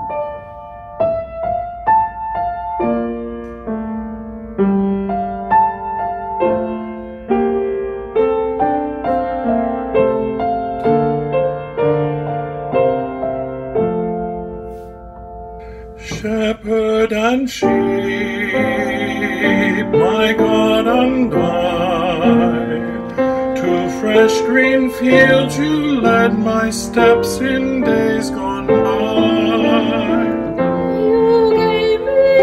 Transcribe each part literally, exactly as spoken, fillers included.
Shepherd and sheep, my God and guide, to fresh green fields you led my steps in days gone by. You gave me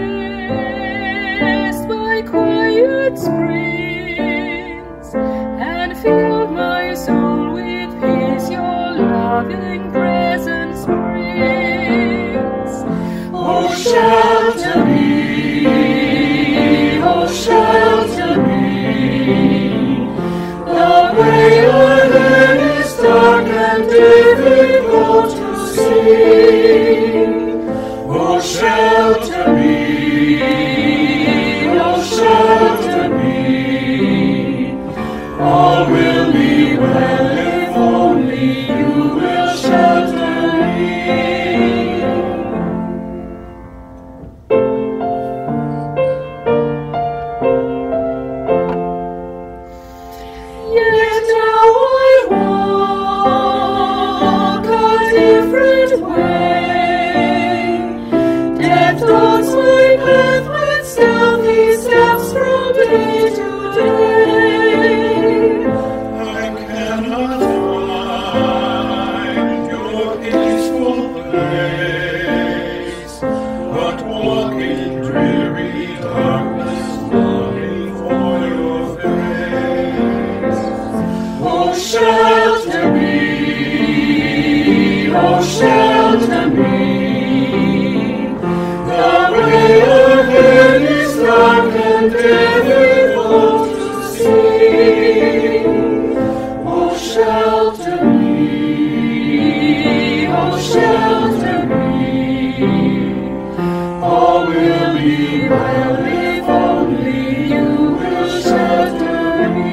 rest by quiet springs, and filled my soul with peace your loving presence brings. Oh, shelter me, oh, shelter me. The way ahead is dark and difficult to see. Oh, shelter me, oh, shelter me. All will be well if only you will shelter me. Yet now I walk a different way. Death daunts my path with stealthy steps from day to day. I cannot find your peaceful place, but walk in dreary darkness, longing for your face. Oh, shelter me, oh, shelter me. The way ahead is dark and difficult to see. Oh, shelter me, oh, shelter me. All will be well if only you will shelter me.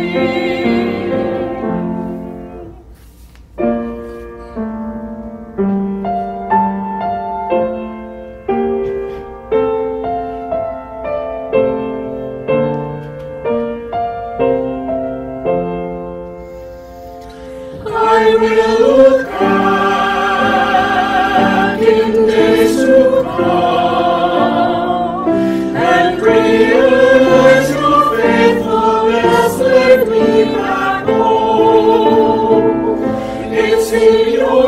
I will look back in days to come and realize your faithfulness led me back home. It's in your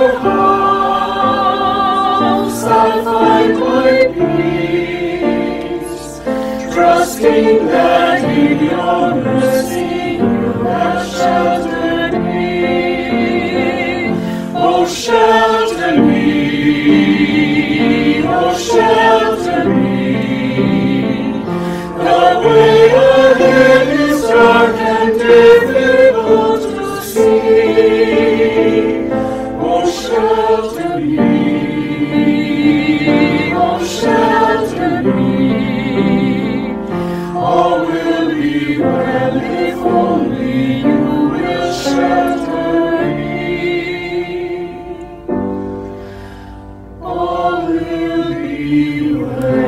house I'll find my peace, trusting that in your mercy you have sheltered me. Oh, shelter me, oh, shelter me. The way ahead is dark and difficult to see. Oh, shelter me, oh, shelter me. All will be well if only you will shelter me. All will be well.